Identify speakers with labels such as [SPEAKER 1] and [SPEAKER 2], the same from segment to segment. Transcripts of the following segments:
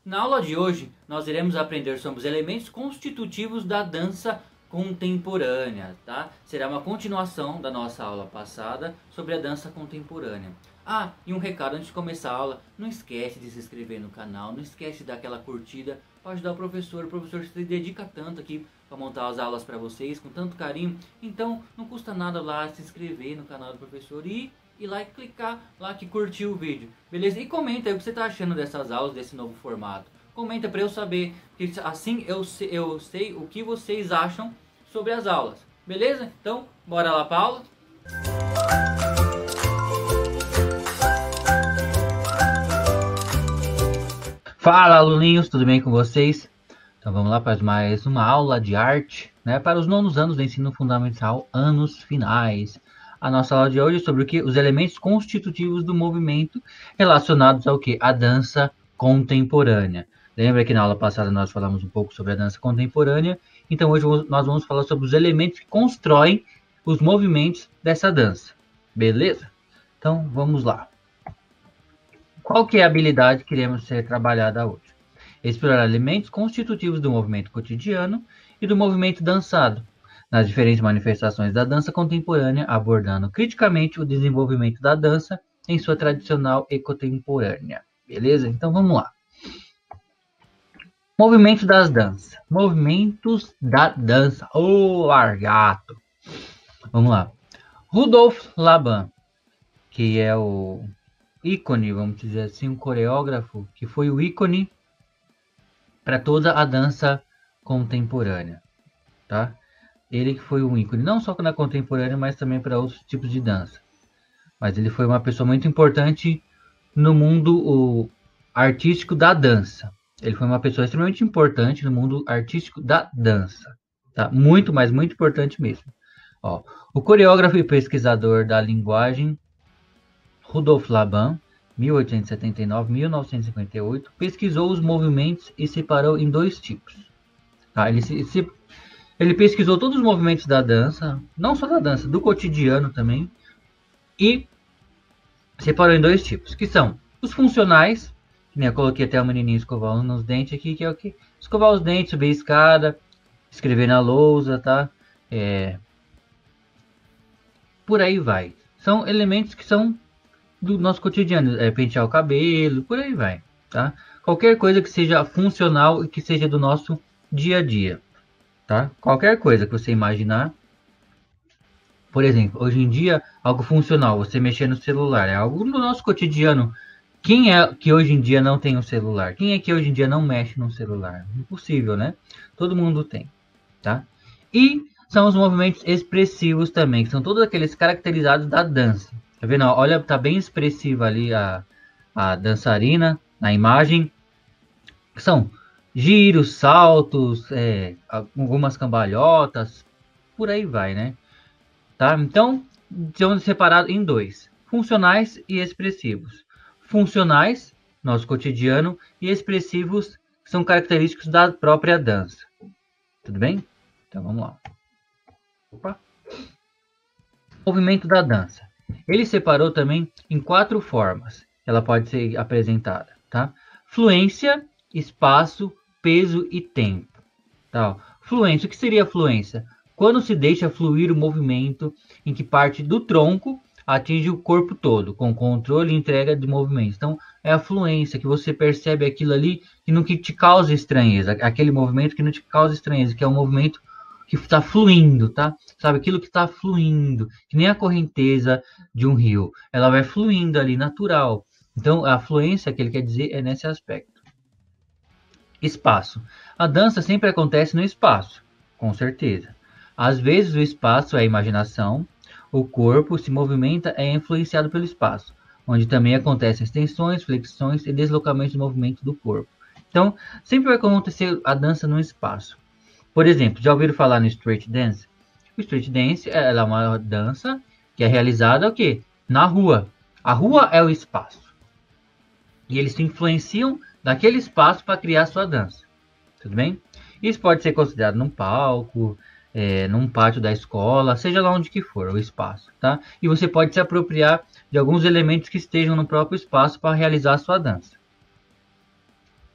[SPEAKER 1] Na aula de hoje, nós iremos aprender sobre os elementos constitutivos da dança contemporânea, tá? Será uma continuação da nossa aula passada sobre a dança contemporânea. Ah, e um recado antes de começar a aula, não esquece de se inscrever no canal, não esquece de dar aquela curtida para ajudar o professor se dedica tanto aqui para montar as aulas para vocês, com tanto carinho, então não custa nada lá se inscrever no canal do professor e ir lá e clicar lá que curtiu o vídeo, beleza? E comenta aí o que você está achando dessas aulas, desse novo formato. Comenta para eu saber, porque assim eu sei o que vocês acham sobre as aulas, beleza? Então, bora lá para a aula? Fala, aluninhos, tudo bem com vocês? Então vamos lá para mais uma aula de arte, né? Para os nonos anos do ensino fundamental, anos finais. A nossa aula de hoje é sobre o que? Os elementos constitutivos do movimento relacionados ao que? A dança contemporânea. Lembra que na aula passada nós falamos um pouco sobre a dança contemporânea? Então hoje nós vamos falar sobre os elementos que constroem os movimentos dessa dança. Beleza? Então vamos lá. Qual que é a habilidade que queremos ser trabalhada hoje? Explorar elementos constitutivos do movimento cotidiano e do movimento dançado, nas diferentes manifestações da dança contemporânea, abordando criticamente o desenvolvimento da dança em sua tradicional e contemporânea. Beleza? Então vamos lá. Movimento das danças. Movimentos da dança. Ô, largato! Vamos lá. Rudolf Laban, que é o ícone, vamos dizer assim, um coreógrafo, que foi o ícone para toda a dança contemporânea, tá? Ele que foi um ícone, não só na contemporânea, mas também para outros tipos de dança. Mas ele foi uma pessoa muito importante no mundo artístico da dança. Ele foi uma pessoa extremamente importante no mundo artístico da dança, tá? Muito, mas muito importante mesmo. Ó, o coreógrafo e pesquisador da linguagem Rudolf Laban, 1879-1958, pesquisou os movimentos e separou em dois tipos. Tá? Ele pesquisou todos os movimentos da dança, não só da dança, do cotidiano também, e separou em dois tipos, que são os funcionais, que eu coloquei até o menininho escovar nos dentes aqui, que é o que? Escovar os dentes, subir a escada, escrever na lousa, tá? Por aí vai. São elementos que são do nosso cotidiano, pentear o cabelo, por aí vai, tá? Qualquer coisa que seja funcional e que seja do nosso dia a dia, tá? Qualquer coisa que você imaginar. Por exemplo, hoje em dia, algo funcional, você mexer no celular, é algo do nosso cotidiano. Quem é que hoje em dia não tem um celular? Quem é que hoje em dia não mexe no celular? Impossível, né? Todo mundo tem, tá? E são os movimentos expressivos também, que são todos aqueles caracterizados da dança. Tá vendo? Olha, tá bem expressiva ali a dançarina na imagem. São giros, saltos, algumas cambalhotas, por aí vai, né? Tá? Então, são separados em dois: funcionais e expressivos. Funcionais, nosso cotidiano, e expressivos, que são característicos da própria dança. Tudo bem? Então, vamos lá. Opa. Movimento da dança. Ele separou também em 4 formas que ela pode ser apresentada, tá? Fluência, espaço, peso e tempo. Tá? Fluência, o que seria fluência? Quando se deixa fluir o movimento em que parte do tronco atinge o corpo todo, com controle e entrega de movimento. Então, é a fluência, que você percebe aquilo ali que não te causa estranheza, aquele movimento que não te causa estranheza, que é um movimento que está fluindo, tá? Sabe, aquilo que está fluindo, que nem a correnteza de um rio. Ela vai fluindo ali, natural. Então, a fluência que ele quer dizer é nesse aspecto. Espaço. A dança sempre acontece no espaço, com certeza. Às vezes o espaço é a imaginação, o corpo se movimenta é influenciado pelo espaço, onde também acontecem extensões, flexões e deslocamentos de movimento do corpo. Então, sempre vai acontecer a dança no espaço. Por exemplo, já ouviram falar no Street Dance? O Street Dance é uma dança que é realizada o quê? Na rua. A rua é o espaço. E eles se influenciam daquele espaço para criar sua dança. Tudo bem? Isso pode ser considerado num palco, num pátio da escola, seja lá onde que for o espaço, tá? E você pode se apropriar de alguns elementos que estejam no próprio espaço para realizar a sua dança.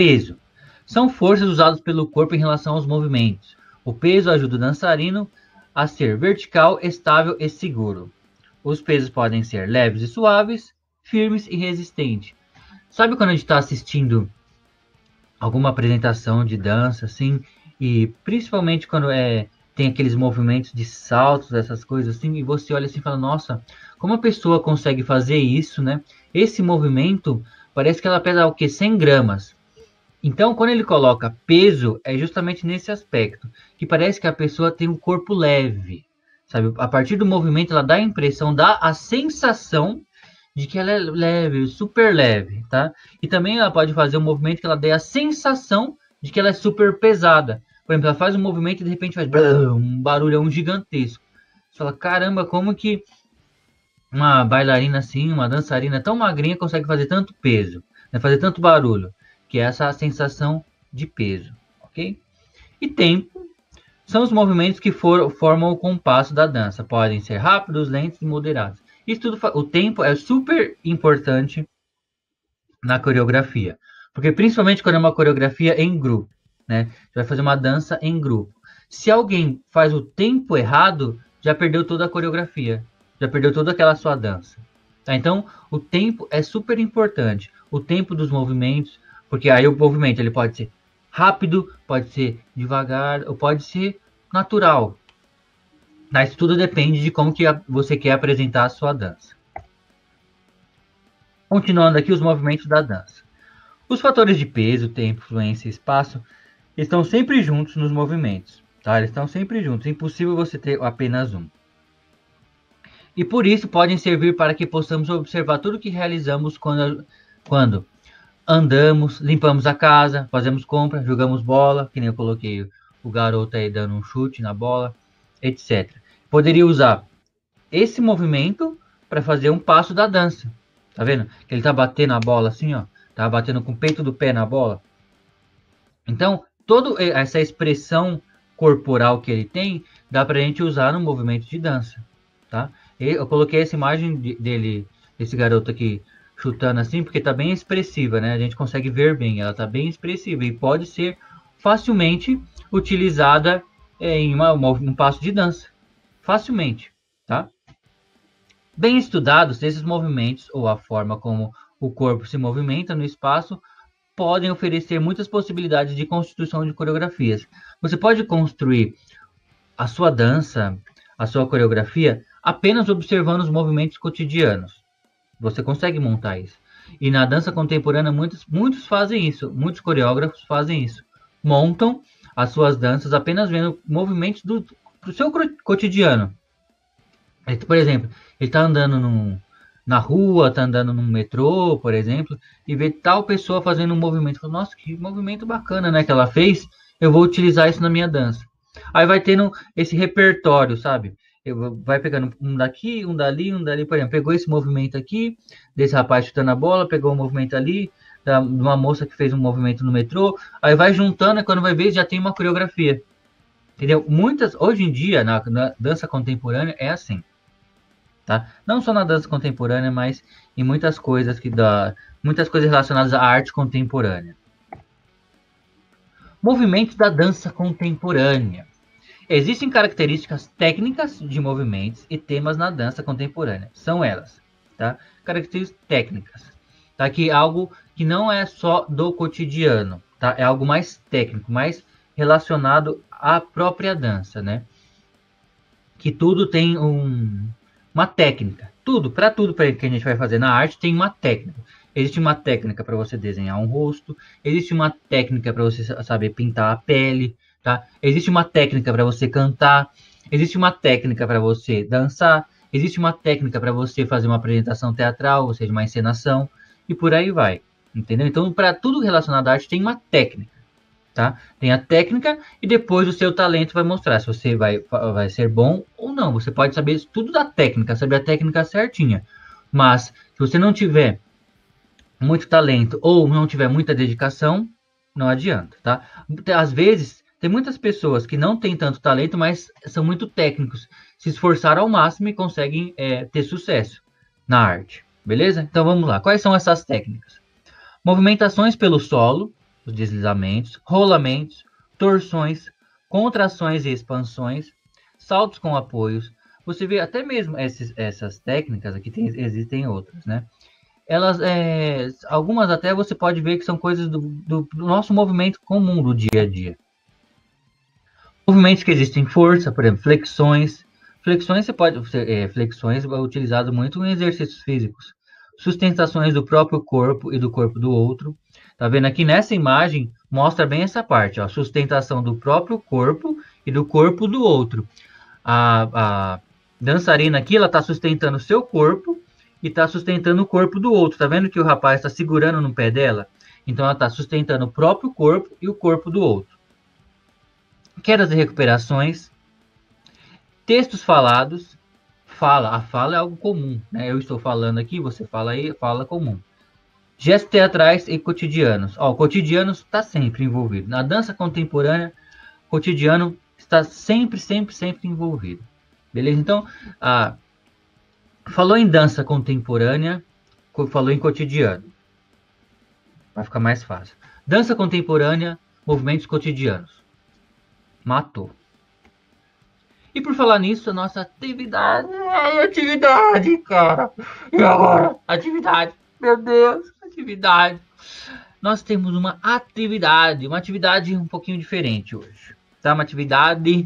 [SPEAKER 1] Peso. São forças usadas pelo corpo em relação aos movimentos. O peso ajuda o dançarino a ser vertical, estável e seguro. Os pesos podem ser leves e suaves, firmes e resistentes. Sabe quando a gente está assistindo alguma apresentação de dança, assim, e principalmente quando tem aqueles movimentos de saltos, essas coisas assim, e você olha assim e fala, nossa, como a pessoa consegue fazer isso, né? Esse movimento parece que ela pesa o quê? 100 gramas. Então, quando ele coloca peso, é justamente nesse aspecto, que parece que a pessoa tem um corpo leve, sabe? A partir do movimento, ela dá a impressão, dá a sensação de que ela é leve, super leve, tá? E também ela pode fazer um movimento que ela dê a sensação de que ela é super pesada. Por exemplo, ela faz um movimento e de repente faz um barulhão gigantesco. Você fala, caramba, como que uma bailarina assim, uma dançarina tão magrinha consegue fazer tanto peso, né? Fazer tanto barulho, que é essa sensação de peso, ok? E tempo são os movimentos que formam o compasso da dança. Podem ser rápidos, lentos e moderados. Isso tudo, o tempo é super importante na coreografia, porque principalmente quando é uma coreografia em grupo, né? Você vai fazer uma dança em grupo. Se alguém faz o tempo errado, já perdeu toda a coreografia, já perdeu toda aquela sua dança. Tá? Então, o tempo é super importante. O tempo dos movimentos, porque aí o movimento ele pode ser rápido, pode ser devagar, ou pode ser natural. Mas tudo depende de como que você quer apresentar a sua dança. Continuando aqui os movimentos da dança. Os fatores de peso, tempo, fluência e espaço estão sempre juntos nos movimentos. Tá? Eles estão sempre juntos. É impossível você ter apenas um. E por isso podem servir para que possamos observar tudo que realizamos quando andamos, limpamos a casa, fazemos compra, jogamos bola, que nem eu coloquei o garoto aí dando um chute na bola, etc. Poderia usar esse movimento para fazer um passo da dança. Tá vendo? Que ele tá batendo a bola assim, ó. Tá batendo com o peito do pé na bola. Então, toda essa expressão corporal que ele tem, dá pra gente usar no movimento de dança, tá? Eu coloquei essa imagem dele, desse garoto aqui, chutando assim, porque tá bem expressiva, né? A gente consegue ver bem, ela tá bem expressiva e pode ser facilmente utilizada em um passo de dança. Facilmente, tá? Bem estudados, esses movimentos ou a forma como o corpo se movimenta no espaço podem oferecer muitas possibilidades de constituição de coreografias. Você pode construir a sua dança, a sua coreografia, apenas observando os movimentos cotidianos. Você consegue montar isso. E na dança contemporânea, muitos fazem isso. Muitos coreógrafos fazem isso. Montam as suas danças apenas vendo movimentos do seu cotidiano. Por exemplo, ele está andando na rua, está andando no metrô, por exemplo, e vê tal pessoa fazendo um movimento. Fala, nossa, que movimento bacana, né, que ela fez. Eu vou utilizar isso na minha dança. Aí vai tendo esse repertório, sabe? Vai pegando um daqui, um dali, por exemplo. Pegou esse movimento aqui, desse rapaz chutando a bola, pegou um movimento ali, de uma moça que fez um movimento no metrô. Aí vai juntando, e quando vai ver, já tem uma coreografia. Entendeu? Hoje em dia, na dança contemporânea, é assim. Tá? Não só na dança contemporânea, mas em muitas coisas muitas coisas relacionadas à arte contemporânea. Movimentos da dança contemporânea. Existem características técnicas de movimentos e temas na dança contemporânea. São elas, tá? Características técnicas, tá? Que é algo que não é só do cotidiano, tá? É algo mais técnico, mais relacionado à própria dança, né? Que tudo tem uma técnica. Para tudo que a gente vai fazer na arte tem uma técnica. Existe uma técnica para você desenhar um rosto, existe uma técnica para você saber pintar a pele, tá? Existe uma técnica para você cantar, existe uma técnica para você dançar, existe uma técnica para você fazer uma apresentação teatral, ou seja, uma encenação, e por aí vai, entendeu? Então, para tudo relacionado à arte tem uma técnica, tá? Tem a técnica e depois o seu talento vai mostrar se você vai ser bom ou não. Você pode saber tudo da técnica, saber a técnica certinha, mas se você não tiver muito talento ou não tiver muita dedicação, não adianta, tá? Às vezes, tem muitas pessoas que não têm tanto talento, mas são muito técnicos, se esforçaram ao máximo e conseguem ter sucesso na arte, beleza? Então vamos lá, quais são essas técnicas? Movimentações pelo solo, os deslizamentos, rolamentos, torções, contrações e expansões, saltos com apoios. Você vê até mesmo essas técnicas aqui, existem outras, né? Elas, algumas até você pode ver que são coisas do nosso movimento comum do dia a dia. Movimentos que existem força, por exemplo, flexões. Flexões flexões é utilizado muito em exercícios físicos. Sustentações do próprio corpo e do corpo do outro. Tá vendo aqui nessa imagem? Mostra bem essa parte, ó, sustentação do próprio corpo e do corpo do outro. A dançarina aqui, ela está sustentando o seu corpo e está sustentando o corpo do outro. Tá vendo que o rapaz está segurando no pé dela? Então ela está sustentando o próprio corpo e o corpo do outro. Quedas e recuperações, textos falados, a fala é algo comum, né? Eu estou falando aqui, você fala aí, fala comum. Gestos teatrais e cotidianos. O cotidiano está sempre envolvido. Na dança contemporânea, o cotidiano está sempre envolvido. Beleza? Então, falou em dança contemporânea, falou em cotidiano. Vai ficar mais fácil. Dança contemporânea, movimentos cotidianos. Matou. E por falar nisso, a nossa atividade. Ai, atividade, cara. E agora? Atividade. Meu Deus, atividade. Nós temos uma atividade um pouquinho diferente hoje. Tá? Uma atividade.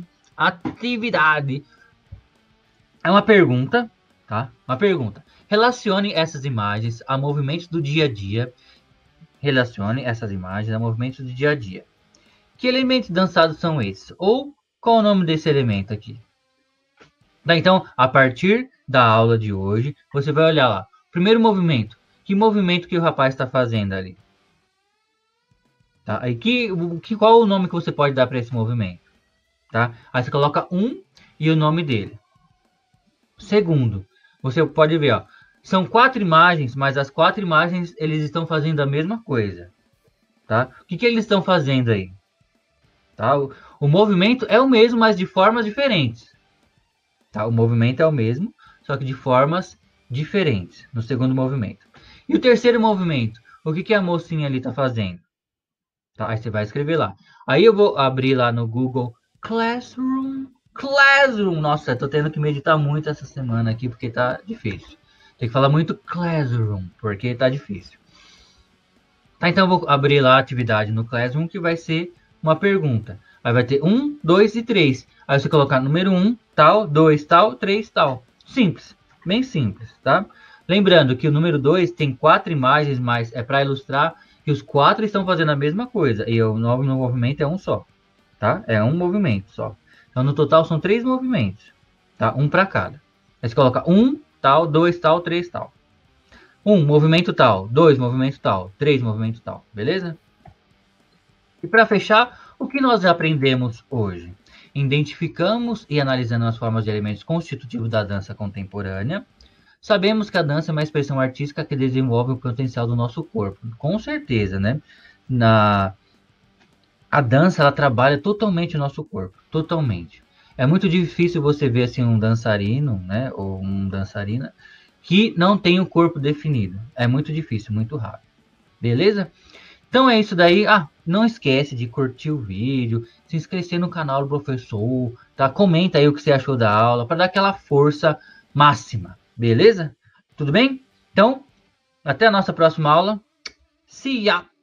[SPEAKER 1] É uma pergunta, tá? Uma pergunta. Relacione essas imagens a movimentos do dia a dia. Relacione essas imagens a movimentos do dia a dia. Que elementos dançados são esses? Ou qual o nome desse elemento aqui? Tá, então, a partir da aula de hoje, você vai olhar lá. Primeiro movimento. Que movimento que o rapaz está fazendo ali? Tá? Aí, qual o nome que você pode dar para esse movimento? Tá? Aí você coloca um e o nome dele. Segundo, você pode ver, ó, são 4 imagens, mas as 4 imagens eles estão fazendo a mesma coisa. Tá? O que eles estão fazendo aí? Tá? O movimento é o mesmo, mas de formas diferentes. Tá? O movimento é o mesmo, só que de formas diferentes no segundo movimento. E o terceiro movimento? O que a mocinha ali está fazendo? Tá? Aí você vai escrever lá. Aí eu vou abrir lá no Google Classroom. Nossa, eu tô tendo que meditar muito essa semana aqui porque tá difícil. Tem que falar muito Classroom, porque tá difícil. Tá, então eu vou abrir lá a atividade no Classroom, que vai ser uma pergunta. Aí vai ter 1, 2 e 3. Aí você colocar número 1, tal, 2, tal, 3, tal. Simples, bem simples, tá? Lembrando que o número 2 tem 4 imagens, mas é para ilustrar que os 4 estão fazendo a mesma coisa. E o novo movimento é um só, tá? É um movimento só. Então no total são 3 movimentos, tá? Um para cada. Aí você coloca 1, tal, 2, tal, 3, tal. 1, movimento tal. 2, movimento tal. 3, movimento tal. Beleza? E para fechar, o que nós aprendemos hoje? Identificamos e analisando as formas de elementos constitutivos da dança contemporânea. Sabemos que a dança é uma expressão artística que desenvolve o potencial do nosso corpo. Com certeza, né? A dança, ela trabalha totalmente o nosso corpo. Totalmente. É muito difícil você ver assim um dançarino, né? Ou uma dançarina que não tem o corpo definido. É muito difícil, muito raro. Beleza? Então é isso daí. Não esquece de curtir o vídeo, se inscrever no canal do professor, tá? Comenta aí o que você achou da aula, para dar aquela força máxima. Beleza? Tudo bem? Então, até a nossa próxima aula. See ya!